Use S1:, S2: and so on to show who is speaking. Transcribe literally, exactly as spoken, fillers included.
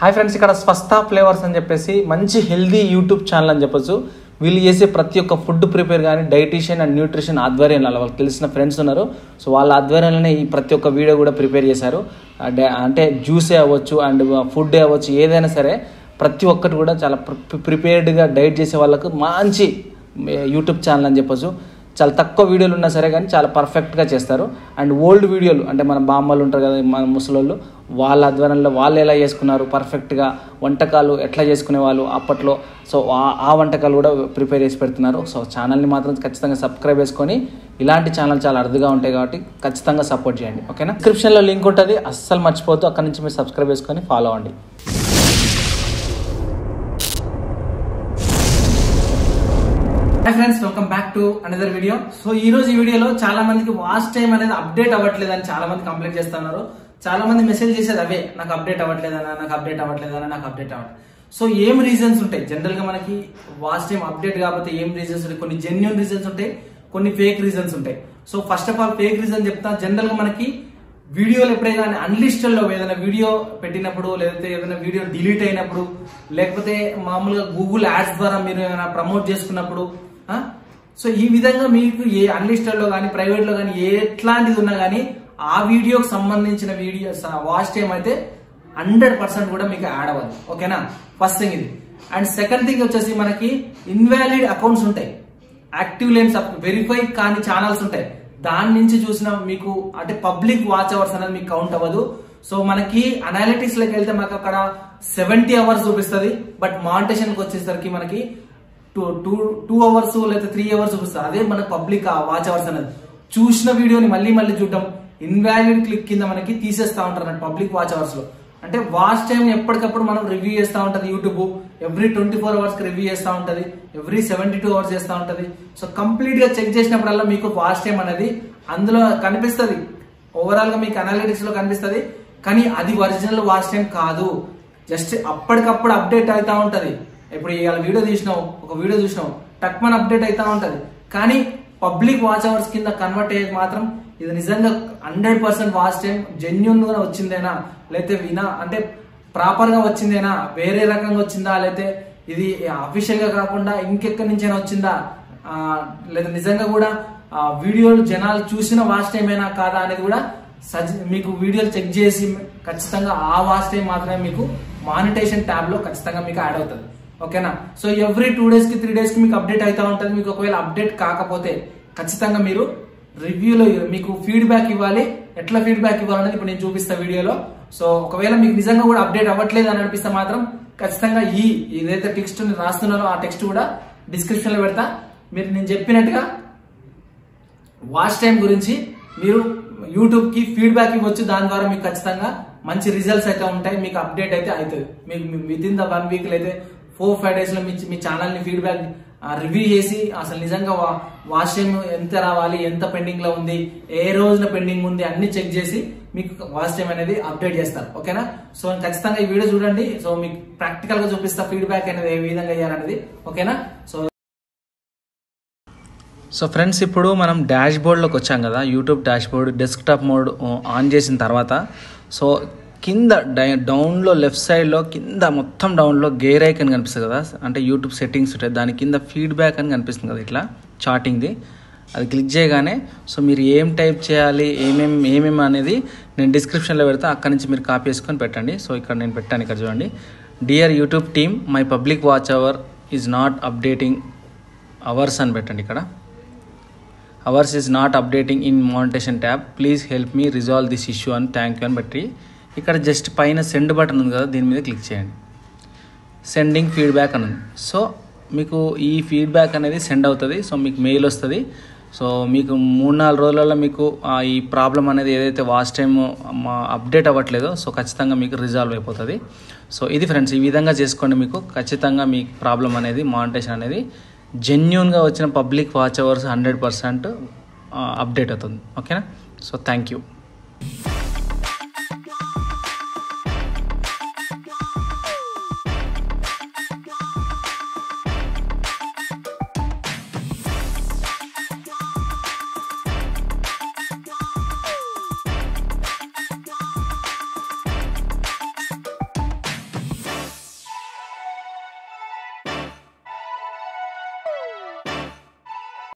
S1: Hi friends, ఇక్కడ స్వస్థ flavours అని చెప్పేసి మంచి హెల్దీ యూట్యూబ్ ఛానల్ అని చెప్పొచ్చు. వీళ్ళు చేసే ప్రతి ఒక్క ఫుడ్ ప్రిపేర్ కానీ డైటీషియన్ అండ్ న్యూట్రిషన్ ఆధ్వర్యంలో వాళ్ళకి తెలిసిన ఫ్రెండ్స్ ఉన్నారు. సో వాళ్ళ ఆధ్వర్యంలోనే ఈ ప్రతి ఒక్క వీడియో కూడా ప్రిపేర్ చేశారు. అంటే జ్యూసే అవ్వచ్చు అండ్ ఫుడ్ అవ్వచ్చు, ఏదైనా సరే ప్రతి ఒక్కటి కూడా చాలా ప్రిపేర్డ్గా డైట్ చేసే వాళ్ళకు మంచి యూట్యూబ్ ఛానల్ అని చెప్పొచ్చు. చాలా తక్కువ వీడియోలు ఉన్నా సరే కానీ చాలా పర్ఫెక్ట్గా చేస్తారు. అండ్ ఓల్డ్ వీడియోలు అంటే మన బామ్మలు ఉంటారు కదా, మన ముసలోళ్ళు, వాళ్ళ ఆధ్వర్యంలో వాళ్ళు ఎలా చేసుకున్నారు పర్ఫెక్ట్గా, వంటకాలు ఎట్లా చేసుకునే వాళ్ళు అప్పట్లో, సో ఆ వంటకాలు కూడా ప్రిపేర్ చేసి పెడుతున్నారు. సో ఛానల్ని మాత్రం ఖచ్చితంగా సబ్స్క్రైబ్ చేసుకొని, ఇలాంటి ఛానల్ చాలా అరుదుగా ఉంటాయి కాబట్టి ఖచ్చితంగా సపోర్ట్ చేయండి, ఓకేనా. డిస్క్రిప్షన్లో లింక్ ఉంటుంది, అస్సలు మర్చిపోవద్దు. అక్కడ నుంచి మీరు సబ్స్క్రైబ్ చేసుకొని ఫాలో అవ్వండి. Hi friends, welcome back to another video. So ఈ రోజు ఈ వీడియోలో చాలా మందికి వాచ్ టైం అనేది అప్డేట్ అవ్వట్లేదు అని చాలా మంది కంప్లైంట్ చేస్తున్నారు. చాలా మంది మెసేజ్ చేసేది అవే, నాకు అప్డేట్ అవ్వట్లేదన్నా, నాకు అప్డేట్ అవ్వట్లేదన్నా, నాకు అప్డేట్ అవ్వట్లేదు. సో ఏం రీజన్స్ ఉంటాయి జనరల్ గా మనకి వాచ్ టైం అప్డేట్ కాకపోతే ఏం రీజన్స్ ఉంటాయి? కొన్ని జెన్యూన్ రీజన్స్ ఉంటాయి, కొన్ని ఫేక్ రీజన్స్ ఉంటాయి. So first of all fake reason చెప్తా. జనరల్ గా మనకి వీడియోలు ఎప్పుడైనా అన్లిస్టెడ్ లో ఏదైనా వీడియో పెట్టినప్పుడు, లేకపోతే ఏదైనా వీడియో డిలీట్ అయినప్పుడు, లేకపోతే మామూలుగా గూగుల్ యాడ్స్ ద్వారా మీరు ఏమైనా ప్రమోట్ చేసుకున్నప్పుడు, సో ఈ విధంగా మీకు ఏ అన్లిస్టెడ్ లో కానీ ప్రైవేట్ లో కానీ ఎట్లాంటిది ఉన్నా కానీ ఆ వీడియోకి సంబంధించిన వీడియో వాచ్ టైం అయితే హండ్రెడ్ పర్సెంట్ కూడా మీకు యాడ్ అవ్వదు, ఓకేనా. ఫస్ట్ థింగ్ ఇది. అండ్ సెకండ్ థింగ్ వచ్చేసి మనకి ఇన్వాలిడ్ అకౌంట్స్ ఉంటాయి, యాక్టివ్ లేని వెరిఫై కాని ఛానల్స్ ఉంటాయి. దాని నుంచి చూసిన మీకు అంటే పబ్లిక్ వాచ్ అవర్స్ అనేది మీకు కౌంట్ అవ్వదు. సో మనకి అనాలిటిక్స్ లోకి వెళ్తే మనకు అక్కడ సెవెంటీ అవర్స్ చూపిస్తుంది, బట్ మానిటేషన్ కి వచ్చేసరికి మనకి టూ టూ టూ అవర్స్ లేదా త్రీ అవర్స్ చూపిస్తారు. అదే మన పబ్లిక్ వాచ్ అవర్స్ అనేది. చూసిన వీడియోని మళ్ళీ మళ్ళీ చూడటం, ఇన్వాలిడ్ క్లిక్ కింద మనకి తీసేస్తా ఉంటారు అన్నట్టు పబ్లిక్ వాచ్ అవర్స్ లో. అంటే వాచ్ టైం ఎప్పటికప్పుడు మనం రివ్యూ చేస్తూ ఉంటది YouTube. Every twenty four hours కి రివ్యూ చేస్తూ ఉంటది, ఎవ్రీ సెవెంటీ టూ అవర్స్ చేస్తూ ఉంటది. సో కంప్లీట్ గా చెక్ చేసినప్పుడల్లా మీకు వాచ్ టైం అనేది అందులో కనిపిస్తుంది. ఓవరాల్ గా మీకు అనాలిటిక్స్ లో కనిపిస్తుంది, కానీ అది ఒరిజినల్ వాచ్ టైం కాదు. జస్ట్ అప్పటికప్పుడు అప్డేట్ అవుతా ఉంటది. ఇప్పుడు ఇవాళ వీడియో తీసినావు, ఒక వీడియో చూసినావు, టక్మన్ అప్డేట్ అవుతా ఉంటది. కానీ పబ్లిక్ వాచ్ అవర్స్ కింద కన్వర్ట్ అయ్యేది మాత్రం ఇది నిజంగా hundred percent watch time genuine గా వచ్చిందేనా, లేకపోతే వినా అంటే ప్రాపర్ గా వచ్చిందేనా, వేరే రకంగా వచ్చిందా, లేకపోతే ఇది అఫీషియల్ గా కాకుండా ఇంకెక్కడి నుంచైనా వచ్చిందా, లేదా నిజంగా కూడా వీడియోలు జనాలు చూసిన వాచ్ టైం అయినా కాదా అనేది కూడా మీకు వీడియోలు చెక్ చేసి ఖచ్చితంగా ఆ వాచ్ టైం మాత్రమే మీకు మానిటైజేషన్ ట్యాబ్ లో ఖచ్చితంగా మీకు యాడ్ అవుతుంది, ఓకేనా. సో ఎవ్రీ టూ డేస్ కి త్రీ డేస్ కి మీకు అప్డేట్ అవుతా ఉంటుంది. మీకు ఒకవేళ అప్డేట్ కాకపోతే ఖచ్చితంగా మీరు రివ్యూలో మీకు ఫీడ్బ్యాక్ ఇవ్వాలి. ఎట్లా ఫీడ్బ్యాక్ ఇవ్వాలనేది ఇప్పుడు నేను చూపిస్తా వీడియోలో. సో ఒకవేళ మీకు నిజంగా కూడా అప్డేట్ అవ్వట్లేదు అని అనిపిస్తే మాత్రం ఖచ్చితంగా ఈ ఏదైతే టెక్స్ట్ రాస్తున్నారో ఆ టెక్స్ట్ కూడా డిస్క్రిప్షన్ లో పెడతా. మీరు నేను చెప్పినట్టుగా వాచ్ టైం గురించి మీరు యూట్యూబ్ కి ఫీడ్బ్యాక్ ఇవ్వచ్చు. దాని ద్వారా మీకు ఖచ్చితంగా మంచి రిజల్ట్స్ అయితే ఉంటాయి, మీకు అప్డేట్ అయితే అవుతుంది. మీకు within the one week అయితే ఫోర్ ఫైవ్ డేస్ లో మీ ఛానల్ ని ఫీడ్బ్యాక్ రివ్యూ చేసి అసలు నిజంగా వాచ్ టైం ఎంత రావాలి, ఎంత పెండింగ్ లో ఉంది, ఏ రోజున పెండింగ్ ఉంది అన్ని చెక్ చేసి మీకు వాచ్ టైం అనేది అప్డేట్ చేస్తారు, ఓకేనా. సో ఖచ్చితంగా ఈ వీడియో చూడండి. సో మీకు ప్రాక్టికల్ గా చూపిస్తా ఫీడ్బ్యాక్ అనేది ఏ విధంగా చేయాలనేది, ఓకేనా. సో సో ఫ్రెండ్స్, ఇప్పుడు మనం డాష్ బోర్డ్లోకి వచ్చాం కదా. YouTube dashboard desktop mode on చేసిన తర్వాత సో కింద డౌన్లో లెఫ్ట్ సైడ్లో కింద మొత్తం డౌన్లో గేర్ ఐకన్ కనిపిస్తుంది కదా, అంటే యూట్యూబ్ సెట్టింగ్స్ ఉంటాయి. దాని కింద ఫీడ్బ్యాక్ అని కనిపిస్తుంది కదా, ఇట్లా చార్టింగ్ది. అది క్లిక్ చేయగానే సో మీరు ఏం టైప్ చేయాలి, ఏమేమి ఏమేమి అనేది నేను డిస్క్రిప్షన్లో పెడతా. అక్కడి నుంచి మీరు కాపీ చేసుకొని పెట్టండి. సో ఇక్కడ నేను పెట్టాను, ఇక్కడ చూడండి. Dear YouTube team, my public watch hour is not updating hours అని పెట్టండి. ఇక్కడ hours is not updating in monetization tab, please help me resolve this issue అని థ్యాంక్ యూ అని పెట్టి ఇక్కడ జస్ట్ పైన సెండ్ బటన్ ఉంది కదా, దీని మీద క్లిక్ చేయండి. సెండింగ్ ఫీడ్బ్యాక్ అని ఉంది. సో మీకు ఈ ఫీడ్బ్యాక్ అనేది సెండ్ అవుతుంది. సో మీకు మెయిల్ వస్తుంది. సో మీకు మూడు నాలుగు రోజులలో మీకు ఈ ప్రాబ్లం అనేది ఏదైతే వాచ్ టైమ్ అప్డేట్ అవ్వట్లేదో సో ఖచ్చితంగా మీకు రిజాల్వ్ అయిపోతుంది. సో ఇది ఫ్రెండ్స్, ఈ విధంగా చేసుకోండి. మీకు ఖచ్చితంగా మీ ప్రాబ్లం అనేది మానిటైజేషన్ అనేది జెన్యూన్గా వచ్చిన public watch hours hundred percent update అవుతుంది, ఓకేనా. So thank you.